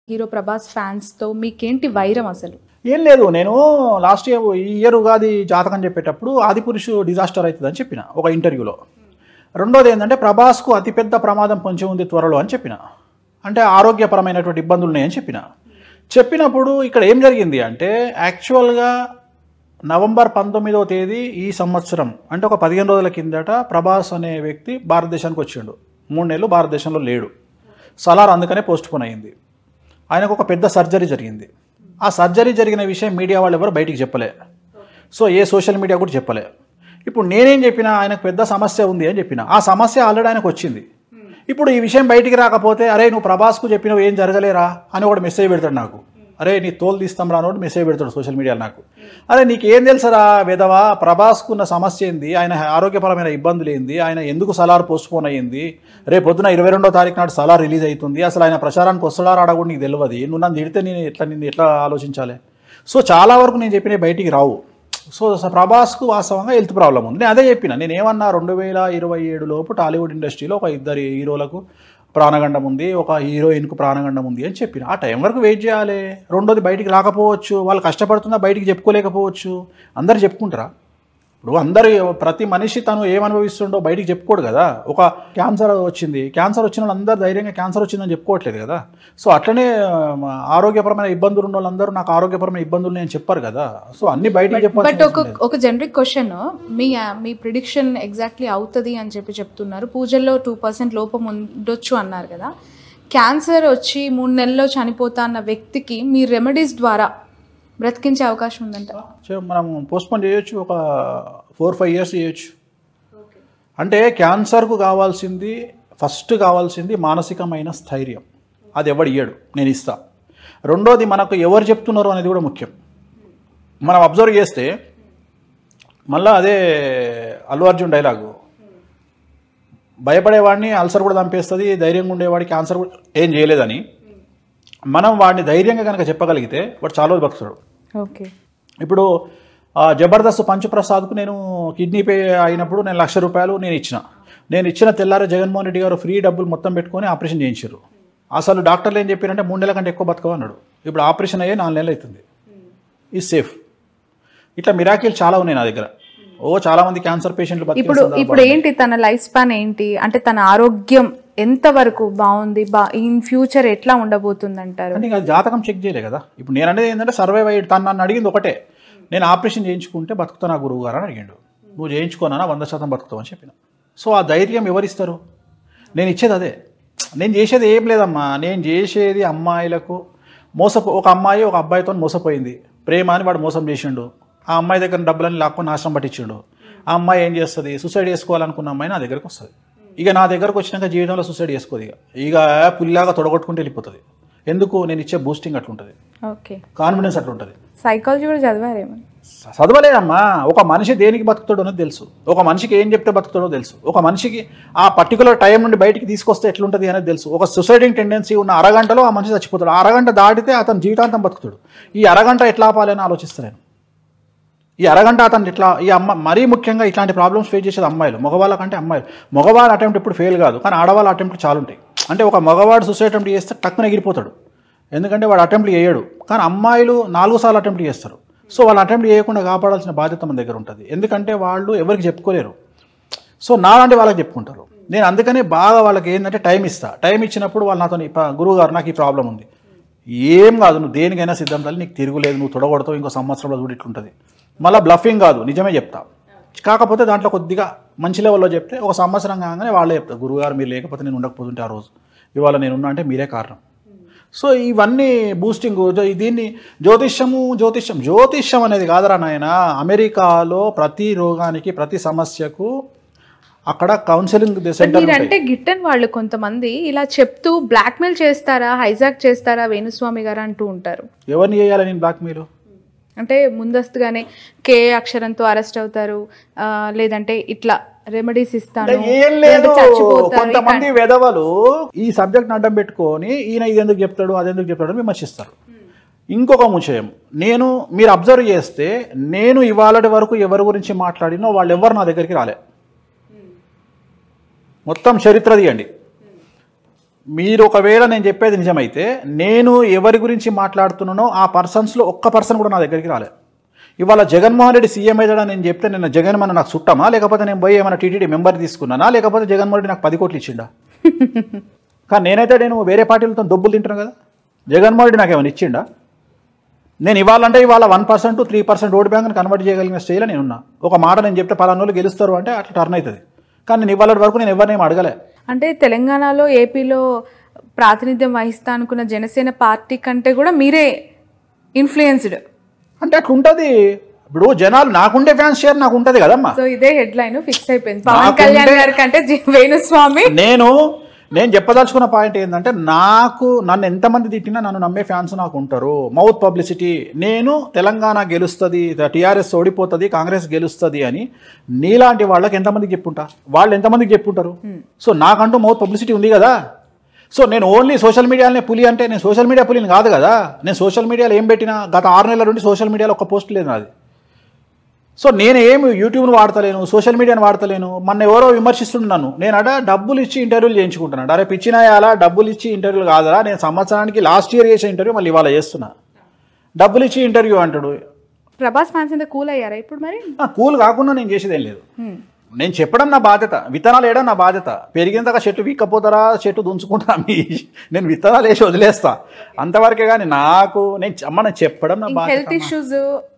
Hero Prabhas fans తో మీకేంటి వైరం అసలు? ఏం లేదు, నేను లాస్ట్ ఇయర్ ఉగాది జాతకం చెప్పేటప్పుడు ఆదిపురుషు డిజాస్టర్ అవుతుందని చెప్పిన ఒక ఇంటర్వ్యూలో. రెండోది ఏంటంటే ప్రభాస్కు అతిపెద్ద ప్రమాదం పొంచి ఉంది త్వరలో అని చెప్పిన. అంటే ఆరోగ్యపరమైనటువంటి ఇబ్బందులు ఉన్నాయని చెప్పినప్పుడు ఇక్కడ ఏం జరిగింది అంటే యాక్చువల్గా నవంబర్ 19వ తేదీ ఈ సంవత్సరం అంటే ఒక 15 రోజుల కిందట ప్రభాస్ అనే వ్యక్తి భారతదేశానికి వచ్చిండు. 3 నెలలు భారతదేశంలో లేడు. సలార్ అందుకనే పోస్ట్పోన్ అయింది. ఆయనకు ఒక పెద్ద సర్జరీ జరిగింది. ఆ సర్జరీ జరిగిన విషయం మీడియా వాళ్ళు ఎవరు బయటికి చెప్పలే. సో ఏ సోషల్ మీడియా కూడా చెప్పలే. ఇప్పుడు నేనేం చెప్పినా ఆయనకు పెద్ద సమస్య ఉంది అని చెప్పిన. ఆ సమస్య ఆల్రెడీ ఆయనకు వచ్చింది. ఇప్పుడు ఈ విషయం బయటికి రాకపోతే అరే నువ్వు ప్రభాస్కు చెప్పినవు ఏం జరగలేరా అని ఒకటి మెసేజ్ పెడతాడు నాకు. అరే నీ తోలు తీస్తాం రానోడు మెసేజ్ పెడతాడు సోషల్ మీడియాలో నాకు. అరే నీకు ఏం తెలుసరా విధవా, ప్రభాస్కున్న సమస్య ఏంది, ఆయన ఆరోగ్యపరమైన ఇబ్బందులు ఏంది, ఆయన ఎందుకు సలార్ పోస్ట్పోన్ అయ్యింది, రేపు పొద్దున 22వ తారీఖు నాడు సలార్ రిలీజ్ అవుతుంది, అసలు ఆయన ప్రచారానికి వస్తాడా రాడా కూడా నీకు తెలియదు, నువ్వు నన్ను తిడితే నిన్ను ఎట్లా ఆలోచించాలి. సో చాలా వరకు నేను చెప్పిన బయటికి రావు. సో ప్రభాస్కు వాస్తవంగా హెల్త్ ప్రాబ్లం ఉంది. నేను అదే చెప్పిన. నేను ఏమన్నా 2027 లోపు టాలీవుడ్ ఇండస్ట్రీలో ఒక 2 హీరోలకు ప్రాణగండం ఉంది, ఒక హీరోయిన్కు ప్రాణగండం ఉంది అని చెప్పిన. ఆ టైం వరకు వెయిట్ చేయాలి. రెండోది బయటికి రాకపోవచ్చు, వాళ్ళు కష్టపడుతున్నా బయటికి చెప్పుకోలేకపోవచ్చు. అందరు చెప్పుకుంటారా? ఇప్పుడు అందరు ప్రతి మనిషి తను ఏమనుభవిస్తుండో బయటికి చెప్పుకోడు కదా. ఒక క్యాన్సర్ వచ్చిన వాళ్ళు అందరూ ధైర్యంగా క్యాన్సర్ వచ్చిందని చెప్పుకోవట్లేదు కదా. సో అట్లనే ఆరోగ్యపరమైన ఇబ్బందులు ఉన్న వాళ్ళందరూ నాకు ఆరోగ్యపరమైన ఇబ్బందులు నేను చెప్పారు కదా. సో అన్ని బయటికి చెప్పాలి. బట్ ఒక జనరిక్ క్వశ్చన్, మీ ప్రిడిక్షన్ ఎగ్జాక్ట్లీ అవుతుంది అని చెప్తున్నారు. పూజల్లో 2% లోపం ఉండొచ్చు అన్నారు కదా. క్యాన్సర్ వచ్చి 3 నెలల్లో చనిపోతా అన్న వ్యక్తికి మీ రెమెడీస్ ద్వారా బ్రతికించే అవకాశం ఉందంట. మనం పోస్ట్పోన్ చేయొచ్చు, ఒక 4-5 ఇయర్స్ చేయొచ్చు. అంటే క్యాన్సర్కు ఫస్ట్ కావాల్సింది మానసికమైన స్థైర్యం. అది ఎవడు ఇయ్యడు, నేను ఇస్తా. రెండోది మనకు ఎవరు చెప్తున్నారు అనేది కూడా ముఖ్యం. మనం అబ్జర్వ్ చేస్తే మళ్ళీ అదే అల్లు అర్జున్ డైలాగు, భయపడేవాడిని అల్సర్ కూడా చంపేస్తుంది, ధైర్యంగా ఉండేవాడికి క్యాన్సర్ కూడా ఏం చేయలేదని. మనం వాడిని ధైర్యంగా కనుక చెప్పగలిగితే వాడు చాలా రోజు బతుకుతాడు. ఓకే. ఇప్పుడు జబర్దస్త్ పంచప్రసాద్కు నేను కిడ్నీ పే అయినప్పుడు నేను ₹1,00,000 నేను ఇచ్చిన తెల్లారే జగన్మోహన్ రెడ్డి గారు ఫ్రీ డబ్బులు మొత్తం పెట్టుకొని ఆపరేషన్ చేయించారు. అసలు డాక్టర్లు ఏం చెప్పారంటే 3 నెలల కంటే ఎక్కువ బతకవు అన్నాడు. ఇప్పుడు ఆపరేషన్ అయ్యే 4 నెలలు అవుతుంది. Is safe. ఇట్లా మిరాకిల్ చాలా ఉన్నాయి నా దగ్గర. చాలా మంది క్యాన్సర్ పేషెంట్లు ఇప్పుడు ఏంటి తన లైఫ్ స్పాన్ ఏంటి అంటే తన ఆరోగ్యం ఎంత వరకు బాగుంది, ఇన్ ఫ్యూచర్ ఎట్లా ఉండబోతుంది అంటారు? అంటే ఇంకా జాతకం చెక్ చేయలే కదా. ఇప్పుడు నేను అనేది ఏంటంటే సర్వైవ్ అయ్యి తను నన్ను అడిగింది ఒకటే, నేను ఆపరేషన్ చేయించుకుంటే బతుకుతానా గురువు గారు అని అడిగాడు. నువ్వు చేయించుకోనా 100% బతుకుతావు అని చెప్పిన. సో ఆ ధైర్యం ఎవరిస్తారు? నేను ఇచ్చేది అదే. నేను చేసేది ఏం లేదమ్మా. నేను చేసేది అమ్మాయిలకు ఒక అమ్మాయి ఒక అబ్బాయితో మోసపోయింది, ప్రేమ అని వాడు మోసం చేసిండు. ఆ అమ్మాయి దగ్గర డబ్బులని లాక్కొని నాశనం పట్టించిండు. ఆ అమ్మాయి ఏం చేస్తుంది, సూసైడ్ చేసుకోవాలనుకున్న అమ్మాయి నా దగ్గరకు వస్తుంది. ఇక నా దగ్గరకు వచ్చినాక జీవితంలో సూసైడ్ చేసుకోదు. ఇక పుల్లాగా తొడగొట్టుకుంటూ వెళ్ళిపోతుంది. ఎందుకు? నేను ఇచ్చే బూస్టింగ్ అట్లుంటుంది, కాన్ఫిడెన్స్ అట్లుంటుంది. సైకాలజీ కూడా చదివారేమో? చదవలేదమ్మా. ఒక మనిషి దేనికి బతుకుతాడో అనేది తెలుసు, ఒక మనిషికి ఏం చెప్తే బతుకుతాడో తెలుసు, ఒక మనిషికి ఆ పర్టికులర్ టైం నుండి బయటికి తీసుకొస్తే ఎట్లుంటుంది అనేది తెలుసు. ఒక సూసైడింగ్ టెండెన్సీ ఉన్న అరగంటలో ఆ మనిషి చచ్చిపోతాడు. ఆ అరగంట దాటితే అతను జీవితాంతం బతుకుతాడు. ఈ అరగంట ఎట్లా ఆపాలని ఆలోచిస్తాను. ఈ అరగంట అతను ఇట్లా మరీ ముఖ్యంగా ఇట్లాంటి ప్రాబ్లమ్స్ ఫేస్ చేసేది అమ్మాయిలు. మగవాళ్ళ కంటే అమ్మాయిలు. మగవాళ్ళ అటెంప్ట్ ఎప్పుడు ఫెయిల్ కాదు, కానీ ఆడవాళ్ళ అటెంప్ట్ చాలా ఉంటాయి. అంటే ఒక మగవాడు సూసైడ్ అటెంప్ట్ చేస్తే టక్కున ఎగిరిపోతాడు, ఎందుకంటే వాడు అటెంప్ట్ చేయడు. కానీ అమ్మాయిలు 4 సార్లు అటెంప్ట్ చేస్తారు. సో వాళ్ళు అటెంప్ట్ చేయకుండా కాపాడాల్సిన బాధ్యత మన దగ్గర ఉంటుంది. ఎందుకంటే వాళ్ళు ఎవరికి చెప్పుకోలేరు. సో నాలాంటి వాళ్ళకి చెప్పుకుంటారు. నేను అందుకనే బాగా వాళ్ళకి ఏంటంటే టైం ఇస్తా. టైం ఇచ్చినప్పుడు వాళ్ళు నాతో గురువు గారు నాకు ఈ ప్రాబ్లం ఉంది, ఏం కాదు, నువ్వు దేనికైనా సిద్ధం తల్లి, నీకు తిరుగులేదు, నువ్వు తొడగొడతావు, ఇంకో సంవత్సరంలో చూడు ఇట్లుంటుంది. మళ్ళీ బ్లఫింగ్ కాదు, నిజమే చెప్తా. కాకపోతే దాంట్లో కొద్దిగా మంచి లెవెల్లో చెప్తే ఒక సంవత్సరం కాగానే వాళ్ళే చెప్తారు, గురువుగారు మీరు లేకపోతే నేను ఉండకపోతుంటే ఆ రోజు, ఇవాళ నేనున్నా అంటే మీరే కారణం. సో ఇవన్నీ బూస్టింగ్. దీన్ని జ్యోతిష్యం అనేది కాదరా నాయన. అమెరికాలో ప్రతి రోగానికి ప్రతి సమస్యకు అక్కడ కౌన్సిలింగ్ సెంటర్ అంటే గిట్టని వాళ్ళు కొంతమంది ఇలా చెప్తూ బ్లాక్మెయిల్ చేస్తారా, హైజాక్ చేస్తారా వేణుస్వామి గారు అంటూ ఉంటారు. ఎవరిని చేయాలి నేను బ్లాక్మెయిల్? అంటే ముందస్తుగానే కే అక్షరంతో అరెస్ట్ అవుతారు, లేదంటే ఇట్లా రెమెడీస్ ఇస్తాను. కొంతమంది వెధవలు ఈ సబ్జెక్ట్ అడ్డం పెట్టుకొని ఈయన ఇది ఎందుకు చెప్తాడు అది ఎందుకు చెప్తాడు విమర్శిస్తారు. ఇంకొక విషయం, మీరు అబ్జర్వ్ చేస్తే నేను ఇవాళటి వరకు ఎవరి గురించి మాట్లాడినో వాళ్ళు ఎవరు నా దగ్గరికి రాలే. మొత్తం చరిత్ర తీయండి. మీరు ఒకవేళ నేను చెప్పేది నిజమైతే నేను ఎవరి గురించి మాట్లాడుతున్నానో ఆ పర్సన్స్లో ఒక్క పర్సన్ కూడా నా దగ్గరికి రాలేదు. ఇవాళ జగన్మోహన్ రెడ్డి సీఎం అవుతాడని నేను చెప్తే నేను జగన్ మన నాకు చుట్టమా, లేకపోతే నేను పోయి ఏమైనా టీటీడీ మెంబర్ తీసుకున్నానా, లేకపోతే జగన్మోహన్ రెడ్డి నాకు 10 కోట్లు ఇచ్చిండా? కానీ నేనైతే నేను వేరే పార్టీలతో డబ్బులు తింటున్నాను కదా. జగన్మోహన్ రెడ్డి నాకు ఏమైనా ఇచ్చిండా? నేను ఇవ్వాలంటే ఇవాళ 1% to 3% ఓటు బ్యాంక్ని కన్వర్ట్ చేయగలిగిన స్టేజ్లో నేనున్నా. ఒక మాట నేను చెప్తే పలానోళ్ళు గెలుస్తారు అంటే అట్లా టర్న్ అవుతుంది. కానీ నేను ఇవాళ వరకు నేను ఎవరినేం అడగలే. అంటే తెలంగాణలో ఏపీలో ప్రాతినిధ్యం వహిస్తా అనుకున్న జనసేన పార్టీ కంటే కూడా మీరే ఇన్ఫ్లుయెన్స్డ్ అంటే అట్లా ఉంటుంది. ఇప్పుడు జనాలు నాకుండే ఫ్యాన్స్ షేర్ నాకు ఉంటుంది కదమ్మా. సో ఇదే హెడ్లైన్ ఫిక్స్ అయిపోయింది. పవన్ కళ్యాణ్ గారి కంటే వేణుస్వామి. నేను చెప్పదలుచుకున్న పాయింట్ ఏంటంటే నన్ను ఎంతమంది తిట్టినా నన్ను నమ్మే ఫ్యాన్స్ నాకు ఉంటారు. మౌత్ పబ్లిసిటీ, నేను తెలంగాణ గెలుస్తుంది, టీఆర్ఎస్ ఓడిపోతుంది, కాంగ్రెస్ గెలుస్తుంది అని నీలాంటి వాళ్ళకి ఎంతమందికి చెప్పుంటా, వాళ్ళు ఎంతమందికి చెప్పుంటారు. సో నాకంటూ మౌత్ పబ్లిసిటీ ఉంది కదా. సో నేను ఓన్లీ సోషల్ మీడియాలోనే పులి అంటే నేను సోషల్ మీడియా పులిని కాదు కదా. నేను సోషల్ మీడియాలో ఏం పెట్టినా గత 6 నెలల నుండి సోషల్ మీడియాలో ఒక్క పోస్ట్ లేదు నాది. సో నేను ఏమి యూట్యూబ్ను వాడతలేను, సోషల్ మీడియాను వాడతలేను. మొన్న ఎవరో విమర్శిస్తున్నాను, నేను డబ్బులు ఇచ్చి ఇంటర్వ్యూలు చేయించుకుంటున్నాను. అరే పిచ్చినాయాలా, డబ్బులు ఇచ్చి ఇంటర్వ్యూలు కాదా? నేను సంవత్సరానికి లాస్ట్ ఇయర్ చేసే ఇంటర్వ్యూ మళ్ళీ ఇవాళ చేస్తున్నా. డబ్బులు ఇచ్చి ఇంటర్వ్యూ అంటాడు. ప్రభాస్ ఫ్యాన్స్ అంతా కూల్ అయ్యారా ఇప్పుడు? మరి కూల్ కాకుండా నేను చేసేది ఏం లేదు. నేను చెప్పడం నా బాధ్యత, విత్తనాలు వేయడం నా బాధ్యత. పెరిగినంతగా చెట్టు వీక్కపోతారా, చెట్టు దుంచుకుంటారా, నేను విత్తనాలు వేసి వదిలేస్తా అంతవరకే. కానీ నేను చెప్పడం నా బాధ్యత. Health issues,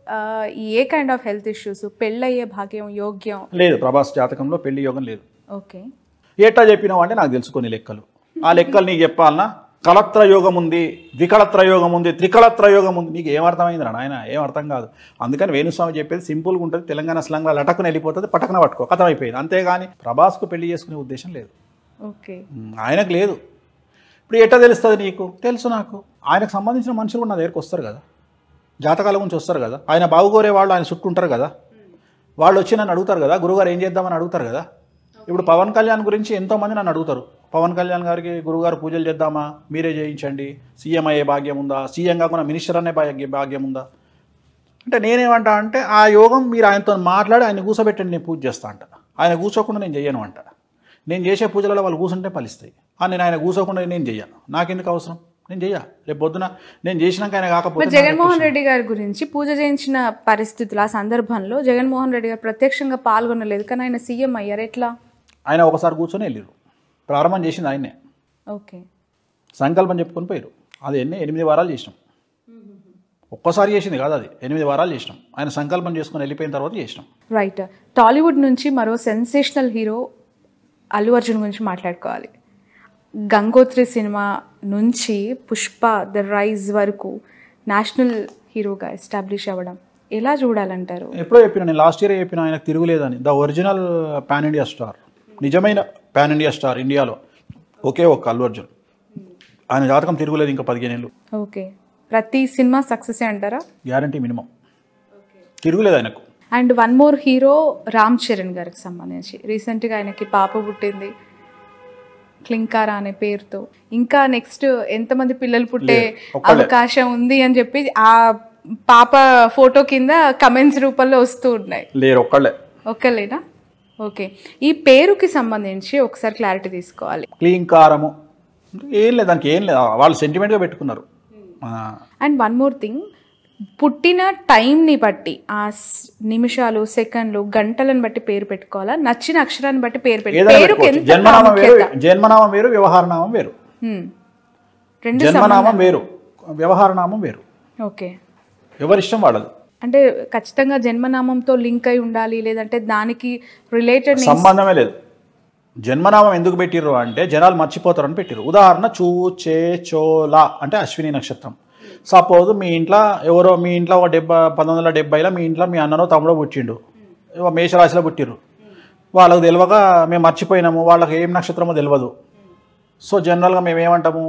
a kind of health issues? పెళ్ళయ్యే భాగ్యం యోగ్యం లేదు. ప్రభాస్ జాతకంలో పెళ్లి యోగం లేదు. ఓకే, ఏటా చెప్పినావు అంటే నాకు తెలుసుకొని లెక్కలు, ఆ లెక్కలు నీకు చెప్పాలన్నా. కళత్ర యోగం ఉంది, ద్వికళత్ర యోగం ఉంది, త్రికళత్ర యోగం ఉంది. నీకు ఏమర్థమైందిరా నాయన? ఏం అర్థం కాదు. అందుకని వేణుస్వామి చెప్పేది సింపుల్గా ఉంటుంది. తెలంగాణ స్లాంగ్లో లటకుని వెళ్ళిపోతుంది, పటకన పట్టుకో, కథం అయిపోయింది. అంతేగాని ప్రభాస్కు పెళ్లి చేసుకునే ఉద్దేశం లేదు. ఓకే, ఆయనకు లేదు. ఇప్పుడు ఎట్లా తెలుస్తుంది నీకు? తెలుసు నాకు. ఆయనకు సంబంధించిన మనుషులు కూడా నా దగ్గరికి వస్తారు కదా, జాతకాల గురించి వస్తారు కదా. ఆయన బాగుకోరే వాళ్ళు ఆయన చుట్టూ ఉంటారు కదా. వాళ్ళు వచ్చి నన్ను అడుగుతారు కదా, గురుగారు ఏం చేద్దామని అడుగుతారు కదా. ఇప్పుడు పవన్ కళ్యాణ్ గురించి ఎంతోమంది నన్ను అడుగుతారు. పవన్ కళ్యాణ్ గారికి గురుగారు పూజలు చేద్దామా, మీరే చేయించండి, సీఎం అయ్యే భాగ్యం ఉందా, సీఎం కాకుండా మినిస్టర్ అనే భాగ్యం ఉందా అంటే నేనేమంటా అంటే ఆ యోగం మీరు ఆయనతో మాట్లాడి ఆయన కూర్చోబెట్టండి, నేను పూజ చేస్తా అంట. ఆయన కూర్చోకుండా నేను చెయ్యను అంట. నేను చేసే పూజలలో వాళ్ళు కూర్చుంటే ఫలిస్తాయి. నేను ఆయన కూర్చోకుండా నేను చెయ్యను. నాకెందుకు అవసరం? నేను చెయ్య. రేపు పొద్దున నేను చేసినాక ఆయన కాకపోతే. జగన్మోహన్ రెడ్డి గారి గురించి పూజ చేయించిన పరిస్థితులు, ఆ సందర్భంలో జగన్మోహన్ రెడ్డి గారు ప్రత్యక్షంగా పాల్గొనలేదు, కానీ ఆయన సీఎం అయ్యారు. ఎట్లా? ఆయన ఒకసారి కూర్చొని వెళ్ళారు. ప్రారంభం చేసింది ఆయనే. ఓకే, సంకల్పం చెప్పుకొని పోయారు. అది 8 వారాలు చేసినాం. ఒక్కసారి చేసింది కాదు, అది 8 వారాలు చేసినాం. ఆయన సంకల్పం చేసుకొని వెళ్ళిపోయిన తర్వాత చేసినాం. రైట్. టాలీవుడ్ నుంచి మరో సెన్సేషనల్ హీరో అల్లు అర్జున్ గురించి మాట్లాడుకోవాలి. గంగోత్రి సినిమా నుంచి పుష్ప ద రైజ్ వరకు నేషనల్ హీరోగా ఎస్టాబ్లిష్ అవ్వడం ఎలా చూడాలంటారు? ఎప్పుడో చెప్పిన, నేను లాస్ట్ ఇయర్ చెప్పిన, ఆయనకు తిరుగులేదని. The original pan India star, నిజమైన పాన్ ఇండియా స్టార్ ఇండియాలో ఒకే ఒక్క అల్లు అర్జున్. ఆయన జాతకం తిరుగులేదు ఇంకా 15 ఏళ్ళు. ఓకే, ప్రతి సినిమా సక్సెస్ అంటారా? గ్యారంటీ మినిమం, తిరుగులేదు ఆయనకు. And one more hero Ram Charan గారికి సంబంధించి రీసెంట్గా ఆయనకి పాప పుట్టింది క్లింకారా అనే పేరుతో. ఇంకా నెక్స్ట్ ఎంతమంది పిల్లలు పుట్టే అవకాశం ఉంది అని చెప్పి ఆ పాప ఫోటో కింద కమెంట్స్ రూపంలో వస్తూ ఉన్నాయి. లేరు, ఒక్కలేనా? ఓకే, ఈ పేరుకి సంబంధించి ఒకసారి క్లారిటీ తీసుకోవాలి. క్లింకారము ఏం లేదు, దానికి ఏం లేదు, వాళ్ళు సెంటిమెంట్గా పెట్టుకున్నారు. అండ్ వన్ మోర్ థింగ్, పుట్టిన టైంని బట్టి ఆ నిమిషాలు, సెకండ్లు, గంటలను బట్టి పేరు పెట్టుకోవాలా? నచ్చిన అక్షరాన్ని బట్టి పేరు పెట్టుకోవాలి? జన్మనామం వేరు, వ్యవహారనామం వేరు. జన్మనామం వేరు, వ్యవహారనామం వేరు. ఓకే, ఎవరిష్టం వాళ్ళది. అంటే ఖచ్చితంగా జన్మనామంతో లింక్ అయి ఉండాలి, లేదంటే దానికి రిలేటెడ్ సంబంధమే లేదు. జన్మనామం ఎందుకు పెట్టిర్రు అంటే జనాలు మర్చిపోతారని పెట్టిర్రు. ఉదాహరణ చూ, చే, చోలా అంటే అశ్విని నక్షత్రం. సపోజ్ మీ ఇంట్లో ఎవరో, మీ ఇంట్లో 1970లో మీ ఇంట్లో మీ అన్ననో తమ్ముడో పుట్టిండు, మేషరాశిలో పుట్టిర్రు. వాళ్ళకు తెలియక మేము మర్చిపోయినాము, వాళ్ళకి ఏం నక్షత్రమో తెలియదు. సో జనరల్గా మేము ఏమంటాము,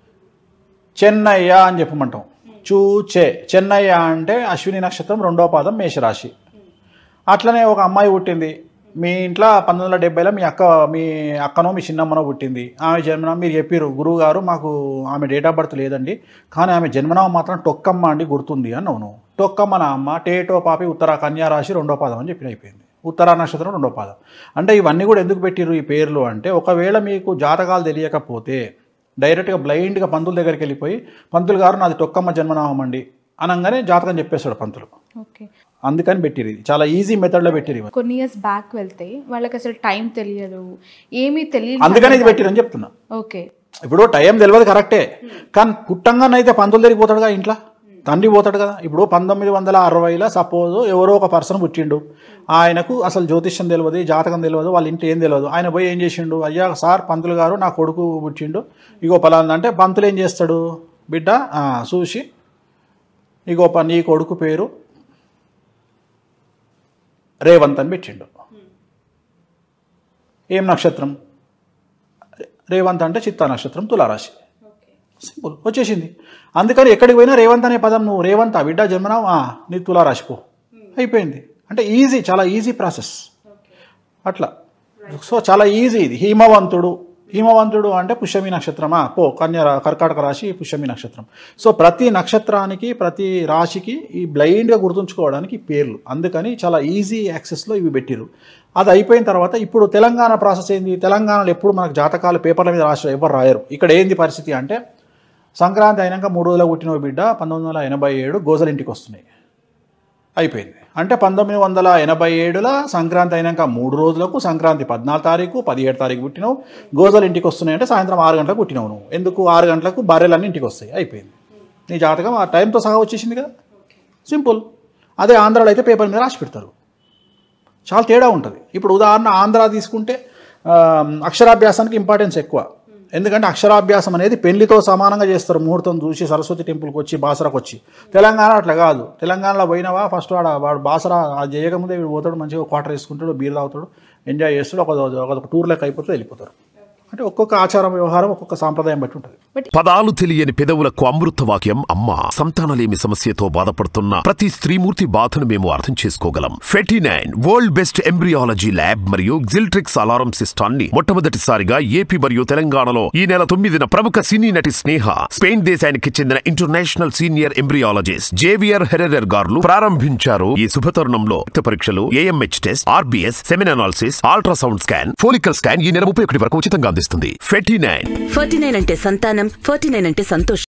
చెన్నయ్య అని చెప్పమంటాం. చూచే చెన్నయ్య అంటే అశ్విని నక్షత్రం 2వ పాదం మేషరాశి. అట్లనే ఒక అమ్మాయి పుట్టింది మీ ఇంట్లో 1970లో, మీ అక్కనో మీ చిన్నమ్మనో పుట్టింది. ఆమె జన్మనామం మీరు చెప్పారు, గురువు గారు మాకు ఆమె డేట్ ఆఫ్ బర్త్ లేదండి, కానీ ఆమె జన్మనామం మాత్రం టొక్కమ్మ అండి గుర్తుంది అని. అవును, టొక్కమ్మ నా అమ్మ, టేటో పాపి ఉత్తర కన్యా రాశి 2వ పాదం అని చెప్పిన అయిపోయింది. ఉత్తరా నక్షత్రం 2వ పాదం. అంటే ఇవన్నీ కూడా ఎందుకు పెట్టిర్రు ఈ పేర్లు అంటే, ఒకవేళ మీకు జాతకాలు తెలియకపోతే డైరెక్ట్గా బ్లైండ్గా పంతుల దగ్గరికి వెళ్ళిపోయి పంతులు గారు నాది టొక్కమ్మ జన్మనామం అండి అనగానే జాతకం చెప్పేస్తాడు పంతులు. ఓకే. అందుకని పెట్టిరు, ఇది చాలా ఈజీ మెథడ్లో పెట్టిరు. కొన్ని ఇయర్స్ బ్యాక్ వెళ్తే వాళ్ళకి అసలు టైం తెలియదు, ఏమీ తెలియదు, అందుకని ఇది పెట్టిరని చెప్తున్నా. ఓకే. ఇప్పుడు టైం తెలియదు కరెక్టే, కానీ పుట్టంగానైతే పంతుల దగ్గరికి పోతాడుగా, ఇంట్లో తండ్రి పోతాడు కదా. ఇప్పుడు 1960లో సపోజ్ ఎవరో ఒక పర్సన్ పుట్టిండు, ఆయనకు అసలు జ్యోతిష్యం తెలియదు, జాతకం తెలియదు, వాళ్ళ ఇంటి ఏం తెలియదు. ఆయన పోయి ఏం చేసిండు, అయ్యా సార్ పంతులు గారు నా కొడుకు పుట్టిండు, ఇగో పలానా అంటే పంతులు ఏం చేస్తాడు, బిడ్డ చూసి ఇగో నీ కొడుకు పేరు రేవంత్ అని పెట్టిండు. ఏం నక్షత్రం, రేవంత్ అంటే చిత్తా నక్షత్రం, తులారాశి. సింపుల్, వచ్చేసింది. అందుకని ఎక్కడికి పోయినా రేవంత్ అనే పదం, నువ్వు రేవంత్ బిడ్డ జన్మనావు, నీ తులారాశి పో, అయిపోయింది. అంటే ఈజీ, చాలా ఈజీ ప్రాసెస్ అట్లా. సో చాలా ఈజీ ఇది. హిమవంతుడు అంటే పుష్యమి నక్షత్రమా, పో కర్కాటక రాశి పుష్యమి నక్షత్రం. సో ప్రతి నక్షత్రానికి ప్రతి రాశికి ఈ బ్లైండ్గా గుర్తుంచుకోవడానికి పేర్లు, అందుకని చాలా ఈజీ యాక్సెస్లో ఇవి పెట్టిరు. అది అయిపోయిన తర్వాత ఇప్పుడు తెలంగాణ ప్రాసెస్ ఏంది, తెలంగాణలో ఎప్పుడు మనకు జాతకాలు పేపర్ల మీద ఎవరు రాయరు. ఇక్కడ ఏంది పరిస్థితి అంటే, సంక్రాంతి అయినాక 3 రోజులకు పుట్టిన బిడ్డ 1987 గోజలింటికి వస్తున్నాయి, అయిపోయింది. అంటే 1987లో సంక్రాంతి అయినాక 3 రోజులకు, సంక్రాంతి 14 తారీఖు 17 తారీఖు పుట్టినావు, గోజలు ఇంటికి వస్తున్నాయి అంటే సాయంత్రం 6 గంటలకు పుట్టినావు నువ్వు. ఎందుకు 6 గంటలకు బర్రెలన్నీ ఇంటికి వస్తాయి, అయిపోయింది. నీ జాతకం ఆ టైంతో సహా వచ్చేసింది కదా, సింపుల్. అదే ఆంధ్రాలో అయితే పేపర్ మీద రాసి పెడతారు, చాలా తేడా ఉంటుంది. ఇప్పుడు ఉదాహరణ ఆంధ్ర తీసుకుంటే అక్షరాభ్యాసానికి ఇంపార్టెన్స్ ఎక్కువ, ఎందుకంటే అక్షరాభ్యాసం అనేది పెళ్లితో సమానంగా చేస్తారు. ముహూర్తం చూసి సరస్వతి టెంపుల్కి వచ్చి బాసరాకు వచ్చి. తెలంగాణ అట్లా కాదు. తెలంగాణలో పోయినవా ఫస్ట్ వాడు బాసరా అది చేయకముందే వీడు పోతాడు, మంచిగా క్వార్టర్ వేసుకుంటాడు, బీర్ తాగుతాడు, ఎంజాయ్ చేస్తాడు, ఒక టూర్ లెక్క అయిపోతే వెళ్ళిపోతారు. అంటే ఒక్కొక్క ఆచారం వ్యవహారం ఒక్కొక్క సాంప్రదాయం బట్టి ఉంటుంది. పదాలు తెలియని పెదవులకు అమృత వాక్యం అమ్మ. సంతానలేమి సమస్యతో బాధపడుతున్న ప్రతి స్త్రీమూర్తి బాధను మేము అర్థం చేసుకోగలం. 49 వరల్డ్ బెస్ట్ ఎంబ్రియాలజీ ల్యాబ్ మరియు జిల్ట్రిక్స్ అలారం సిస్టాన్ని మొట్టమొదటిసారిగా ఏపీ మరియు తెలంగాణలో ఈ నెల 9న ప్రముఖ సినీ నటి స్నేహ, స్పెయిన్ దేశానికి చెందిన international senior embryologist Javier Herrera గారు ప్రారంభించారు. ఈ శుభతరుణంలో రక్త పరీక్షలు, AMH test, RBS, semen analysis, ultrasound scan, follicle scan ఈ నెల 31 వరకు ఉచితంగా అందిస్తుంది. 49 అంటే సంతానం, 49 అంటే సంతోషం.